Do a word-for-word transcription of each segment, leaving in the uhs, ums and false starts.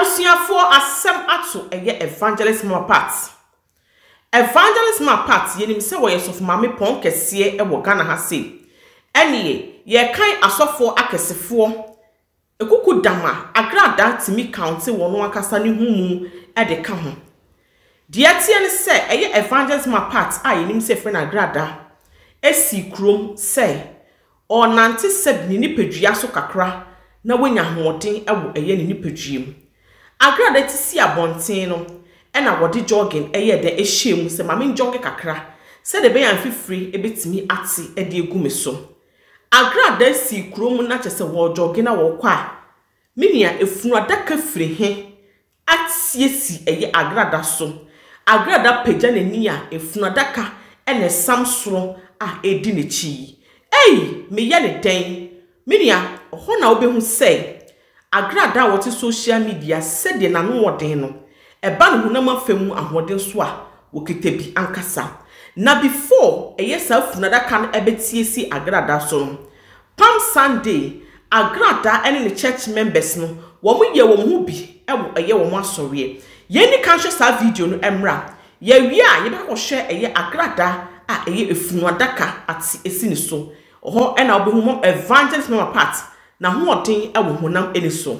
Abusuafo asem ato eye evangelist mama part. Evangelist mama part yenim se wo yesofo mame pon kese e wo Ghana ha se. Eniye ye kan asofo akesefo ekuku dama Agradaa timi county wono akasa ne humu e de ka ho. De atie ne se eye evangelist mama part a yenim se fe na Agradaa esi krom se o nante seb ni nipadua so kakra na wonya hoden e wo eye ni nipaduam. Agradaa ti si abonten no e na wode jogging eye de ehyem se mame jogge kakra se de be yan fifiri ebetimi ate e de egu me so. Agradaa si krom na chese wo jogging na wo kwa minia efunu adaka firi he atie si eye Agradaa so. Agradaa pagya nani a efunu adaka e ne samsoro a edi ne chi. Ei me ye ne den minia ho na obehu sei Agradaa what social media said de na no woden no e ba no hunam afemu ahoden so a wokitebi ankasa na before eye safuna da kan ebetie si Agradaa so no Palm Sunday Agradaa ene ne church members no wo mo ye wo mo bi e wo eye wo mo asori ye ni kan hwe sa video no emra ye wi a ye be ko hwe eye Agradaa a eye efunu adaka ati esi ni so ho ena obehu mom evangelist mama part na hoɔden ɛwɔ honam eni so.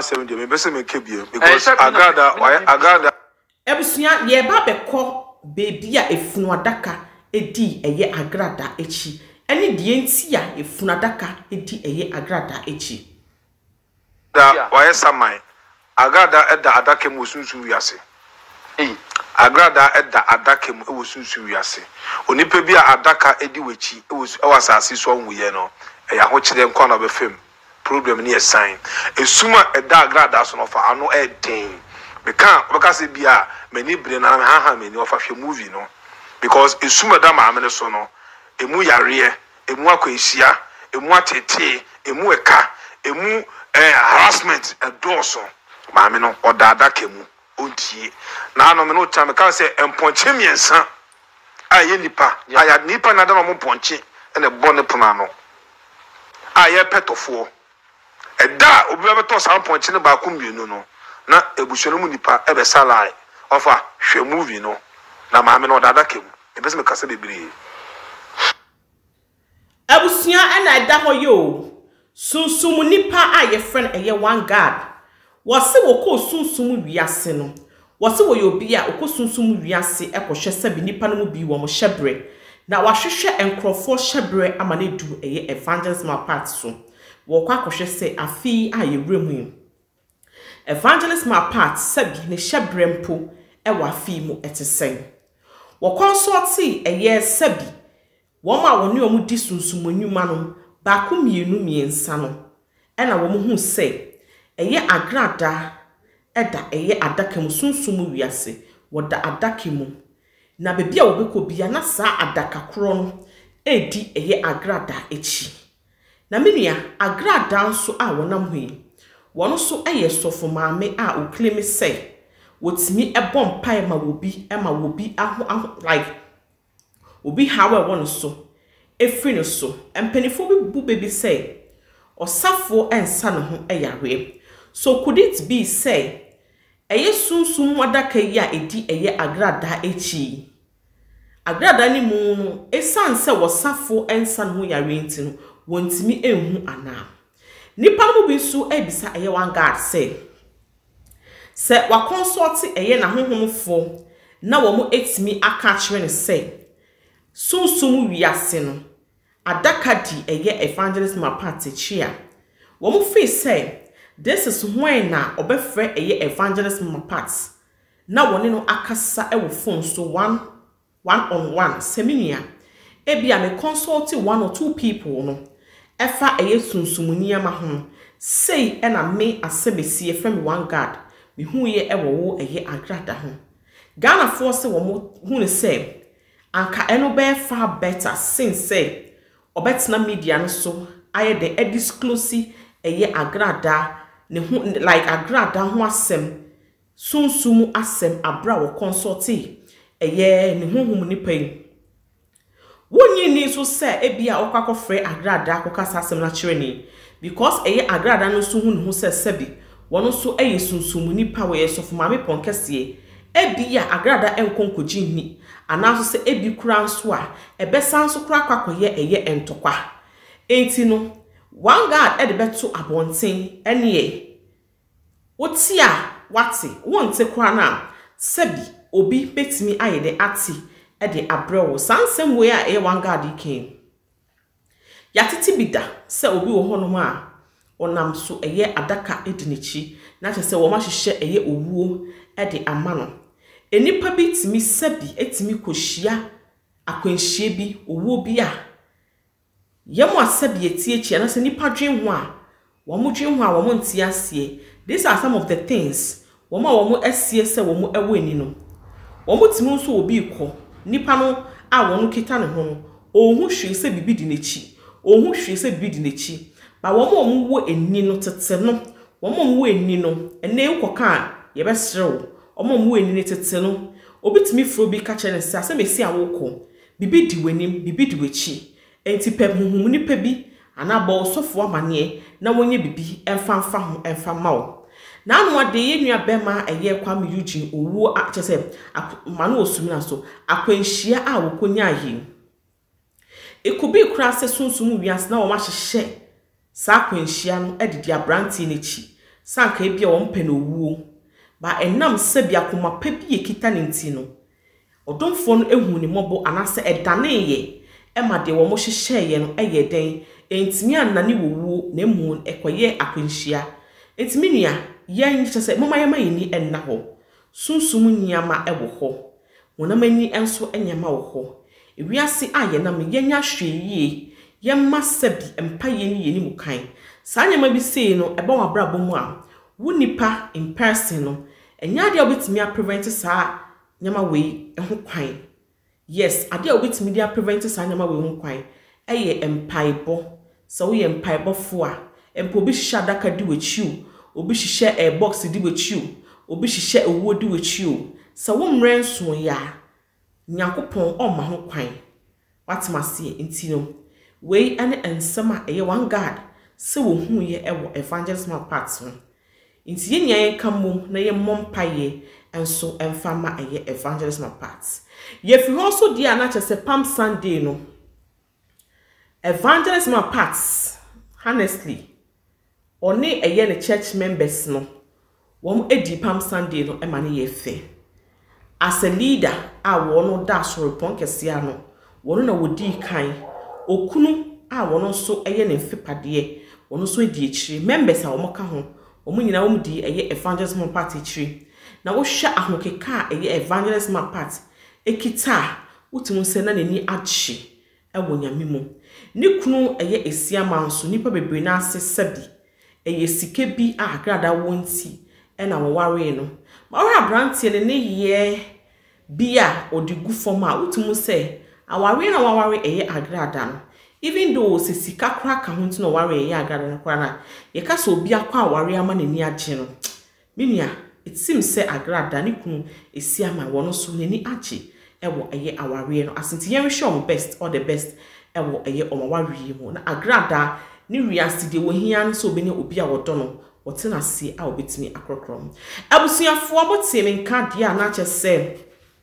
asem de me be se me kebie because Agradaa why Agradaa ebusua ye ba bekọ baby a efunu adaka edi eye Agradaa echi eni die nti a efunu adaka edi eye Agradaa echi da why samai Agradaa eda adaka mu sunsu wiase eh Agradaa eda adaka mu e sunsu wiase onipa bi a adaka edi wechi e wasase so nwuye no e ya ho kire nkwa na be fam problem ni sign esuma eda Agradaa so no fa ano e den me kan obeka se bia many brain na ha ha many of a movie no because esuma da ma amene so no emu yare emu akwanhia emu atete emu eka emu eh harassment edoso ma me no odada kemu ontie na no me no cha me kan se emponche miensa aye nipa aya nipa na da no ponche ene bone pona no aye petofo eda obi beto sa ponche ne ba ku mienu no na ebushonu mu nipa ebe salai ofa hwe movie no na maame no dada kem e bese me kase bebre abusua ena eda ho yo sunsum nipa a ye friend eye one god wose woko sunsum wiase no wose wo yo bi a woko sunsum wiase ekohwe se bi nipa no mu bi wo mo hyebre na wahwehwe enkrofo hyebre amane du eye evangelism part so wo kwa kohwe se afi a ye wremu evangelism part sabi ne hyebre mpo e wa fi mu etesen wo consulti eye sabi wo ma wo ne o mu di sunsum anwuma no ba ku mienu miensa no e na wo mu hu se eye Agradaa eda eye adaka mu sunsum wiase wo da adaka mu na bebi a wo beko bia na sa adaka kro no edi eye Agradaa echi na menua Agradaa nso a wonam hoyi wono so eye sofo maame a o claim say wotimi ebom pai ma wobi e ma wobi aho like obi hawe wono so efri no so empanifo bi bu baby say osafo ensa no ho eyare so could it be say eye sunsum wadaka yi a edi eye Agradaa echi Agradaa ni mu no esan se wosafo ensa no ho yare nti no wontimi enhu ana nipa no bi so ebisa eye one god say se wa consult eye na honhomfo na wo mo etimi aka kire ne say sunsum wiase no adaka di eye evangelism part chia wo mo feel say this is when na obefre eye evangelism part na woni no akasa e wo phone so one one on one seminar e bia me consult one or two people no efa eye sunsum niama ho say e na me asebesi e from one god me hu ye e wo wo eye Agradaa ho Ghana force wo mo hu ne say anka eno be far better since say obetna media no so aye the e disclose eye Agradaa ne hu like Agradaa ho asem sunsum asem abra wo consulti eye ne honhom nipa yi wonyi ni so say e bia okwakofre Agradaa akokasa asem na kire ni because eye Agradaa no so hu ne hu say sebi wono so eye sunsum nipa we yesofu maame ponkese e bia Agradaa enkonkoji ni anaso se e bi kura nso a ebesan so kura kwakoye eye entokwa enti no one god e de beto abonten ene woti a wati wonte kura na sebi obi betimi ayede ati e de abrewo sansem we a e one god iken yatiti bida se obi wo hono ma a onam so eye adaka edinichi na chese wo ma hihye eye owuo e de amano enipa bitimi sebi etimi kohia akwanhie bi owuo bi a yemo asebi etiechi na se nipa dwen ho a wo mo dwen ho a wo mo ntia asie. These are some of the things wo ma wo mo asie se wo mo ewo ani no wo mo timi nso obi ko nipa no a wo no kita ne ho no ohun hwe se bibi di nechi ohun hwe se bibi di nechi ba wo mo mo wo ani no tete no wo mo mo wo ani no ene ukoka ye be serew omo mo ani ne tete no obitimi fro bi ka chene se ase mesi awoko bibi di wanim bibi di wechi enti pep huhum nipa bi anabo sofo amane na wonye bibi emfanfa ho emfama wo na anu ade ye nua bema eye kwa me yuji owu a chese manu osumina so akwanhia a wokonya ahi ekubi kura se sunsum wiase na wo ma hyehye sa akwanhia no edidi abranti nechi sanka ebia wo mpe no wuo ba enam sebia koma pa bi ekita ne nti no odomfo no ehu ne mobo anase edane ye ema de wo mo hyehye ye no eye den entimi anane wo wuo na emu ekoye akwanhia entimi nua yen kyese mama yema yini enna ho sunsum nyiama ewo ho wonamani enso enyama wo ho ewiase aye na me yenya hweyie yemma sabi empa yeni yeni mukan saa nyama bi sei no eba wa brabo mu a wunipa in person no enya de obetimi a prevent saa nyama we eho kwan yes ade a obetimi dia prevent saa nyama we ho kwan eye empaibo so we empaibo fo a empo bi hihya daka di wechiu obi hihye e box di wechiu obi hihye owuo di wechiu so wo mrenso ya nyakopon o ma ho kwan watmase entino we ane ensema eye one god se wo hu ye ewo evangelism part no nti ye nyan kamom na ye mompaye enso emfama eye evangelism part ye fi ho so dia na chese Palm Sunday no evangelism part honestly oni eye ne church members no wom edi Palm Sunday no e ma ne ye fe as a leader a wono da so repon kese ano wono na wodi kan okunu a wono so eye ne mfepade wono so edi ekiri members a womoka ho womo nyina wom di eye evangelism party ekiri na wo hwa ahokeka eye evangelism party ekita wotumu se na nani agye ewo nyame mu ni kunu eye esia manso nipa bebre na ase sabi eye sike bi a agrada wonti e na wo ware no ma wo abrantie ne ne ye bia odigu forma wotumu se aware na waware eye agrada no even though se sika kra ka ho ntino ware eye agrada na kra na ye ka so obi akwa aware ama ne ni agye no minia it seems say agrada ni kunu esi ama wono so ne ni agye ewo eye aware no asinti yen hwe om best or the best ewo eye omaware mu na agrada ni riasi de wo hia so obi ne obi a wodo no wote na se a obetimi akrokrom abusuafo abotie me nka dia na che se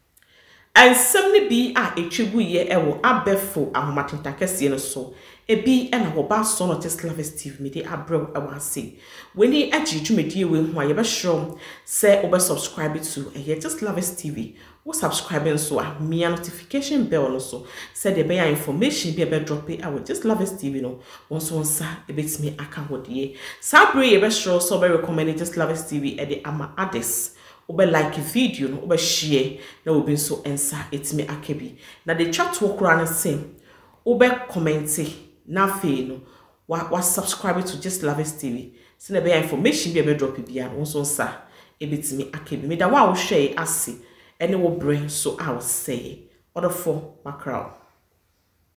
ensem ne bi a etwegu ye ewo abefo ahomatenta kese no so ebi ena wo ba so no Tesla Steve me de abrew ewa ase weni agi dwumedie we ho a ye be shrom se obe subscribe to eh Tesla Steve wo subscribe so a me notification bell no so se de be ya information bi e be drop e awo Tesla Steve no won so nsa ebetimi aka hodie sabre ye be shro so be recommend Tesla Steve e de ama ades obe like video no obe share na obi so ensa etimi akebi na the chat wo kura na same obe comment na fe no wa, wa subscribe to Just Love It T V se na be information bi e be drop bia won so nsa ebetimi akebi me da wa wo share ase ene wo brain so I will say other for Mcbrown.